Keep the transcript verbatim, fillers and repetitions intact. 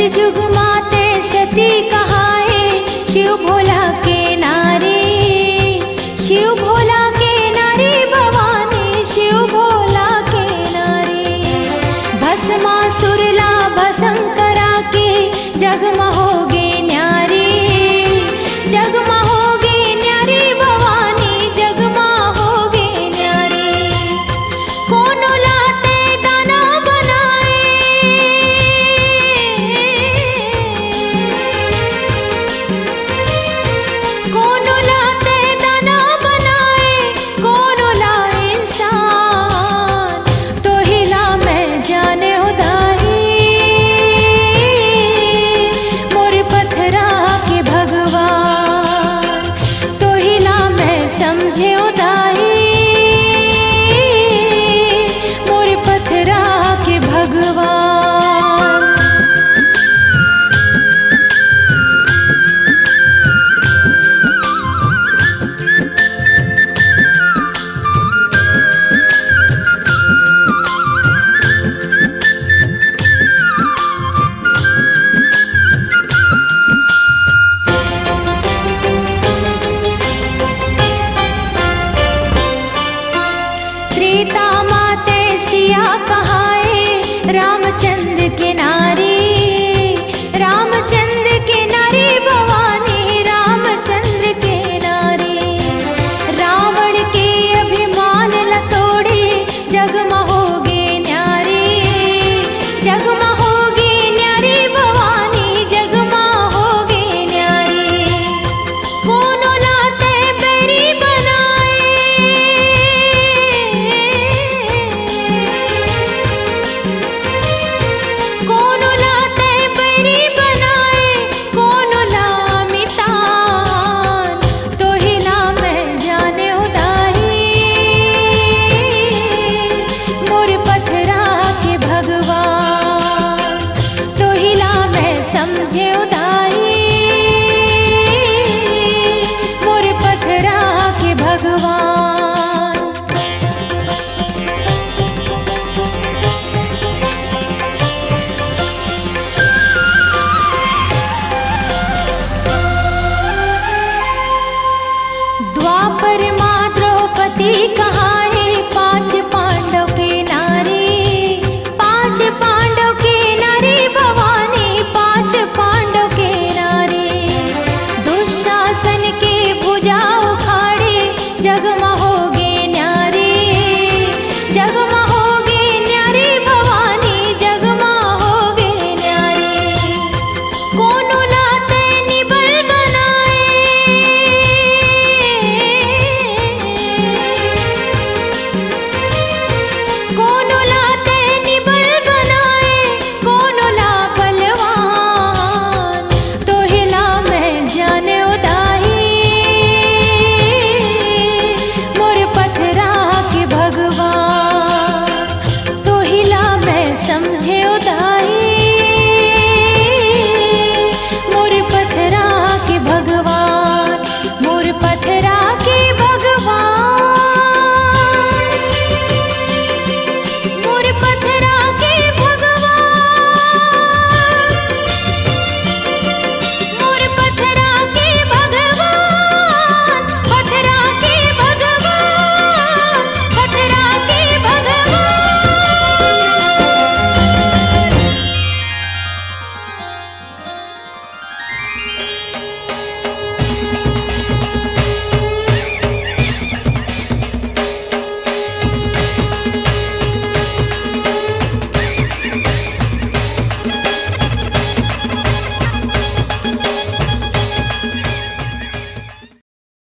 कलयुग माते सती कहाए, शिव भोला के नारी, शिव भोला के नारी भवानी, शिव भोला के नारी। भस्मासुर ला भस्म करा के जगमहोगे न्यारी, जगमहोगे न्यारी भवानी, जगमहोगे न्यारी। कोनो लाते दाना बनाए, कोनो लाते दाना बनाए, कोनो ला इंसान, तो हिला मैं जाने उदाही, मोर पत्थरा के भगवान, तो हिला मैं समझे उदाही, मोर पत्थरा के भगवान। त्रेता माते सिया कहाए, रामचंद्र के नारी, रामचंद्र के नारी भवानी, रामचंद्र के नारी। रावण के अभिमान लतोड़े, जगमहोगे न्यारी, जगमहोगे न्यारी भवानी, जगमहोगे न्यारी। कोनो लाते बैरी बनाए, कोनो लाते बैरी बनाए, कोनो ला मितान, तो हिला मैं जाने उदाही, मोर पत्थरा के भगवान, तो हिला मैं समझे उदाही, मोर पत्थरा के भगवान। द्वापर माँ द्रौपदी कहाए, पांच पांडव के नारी, पांच पांडव के नारी भवानी, पांच पांडव के नारी। दुशासन के भुजा उखाड़े, जगमहोगे न्यारी, जगमहोगे न्यारी भवानी, जगमहोगे न्यारी। कोनो लाते निबल बनाए, कोनो लाते निबल बनाए, कोनो ला बलवान, तो हिला मैं जाने उदाही, मोर पत्थरा के भगवान, तो हिला मैं समझे उदाही,